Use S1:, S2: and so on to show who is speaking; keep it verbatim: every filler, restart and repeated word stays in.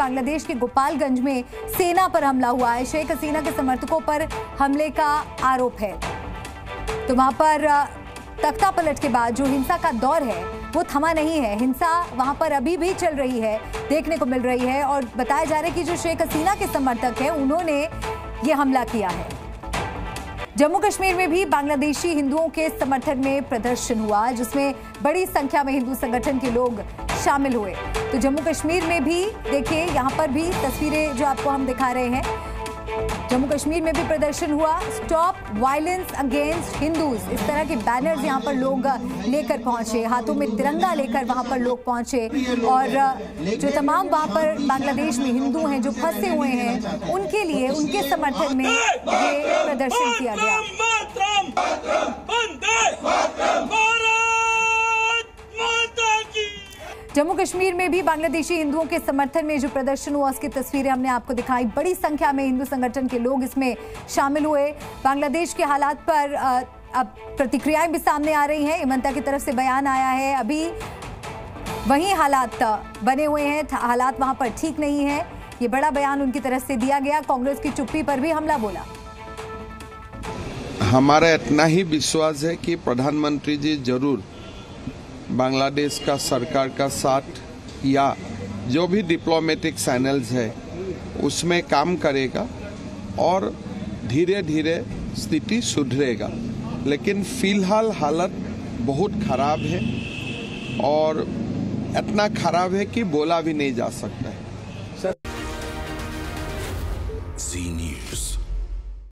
S1: बांग्लादेश के गोपालगंज में सेना पर हमला हुआ है। शेख हसीना के समर्थकों पर हमले का आरोप है। तो वहां पर तख्ता पलट के बाद जो हिंसा का दौर है वो थमा नहीं है। हिंसा वहां पर अभी भी चल रही है, देखने को मिल रही है। और बताया जा रहा है कि जो शेख हसीना के समर्थक हैं उन्होंने ये हमला किया है। जम्मू कश्मीर में भी बांग्लादेशी हिंदुओं के समर्थन में प्रदर्शन हुआ, जिसमें बड़ी संख्या में हिंदू संगठन के लोग शामिल हुए। तो जम्मू कश्मीर में भी देखिए, यहाँ पर भी तस्वीरें जो आपको हम दिखा रहे हैं, जम्मू कश्मीर में भी प्रदर्शन हुआ। स्टॉप वायलेंस अगेंस्ट हिंदूज, इस तरह के बैनर्स यहाँ पर लोग लेकर पहुंचे, हाथों में तिरंगा लेकर वहां पर लोग पहुंचे। और जो तमाम वहां पर बांग्लादेश में हिंदू हैं जो फंसे हुए हैं, उनके लिए, उनके समर्थन में ये प्रदर्शन किया गया। जम्मू कश्मीर में भी बांग्लादेशी हिंदुओं के समर्थन में जो प्रदर्शन हुआ, उसकी तस्वीरें हमने आपको दिखाई। बड़ी संख्या में हिंदू संगठन के लोग इसमें शामिल हुए। बांग्लादेश के हालात पर अब प्रतिक्रियाएं भी सामने आ रही हैं। इमंता की तरफ से बयान आया है, अभी वही हालात बने हुए हैं, हालात वहां पर ठीक नहीं है। ये बड़ा बयान उनकी तरफ से दिया गया। कांग्रेस की चुप्पी पर भी हमला बोला।
S2: हमारा इतना ही विश्वास है कि प्रधानमंत्री जी जरूर बांग्लादेश का सरकार का साथ या जो भी डिप्लोमेटिक चैनल्स है उसमें काम करेगा और धीरे धीरे स्थिति सुधरेगा। लेकिन फिलहाल हालत बहुत खराब है और इतना खराब है कि बोला भी नहीं जा सकता।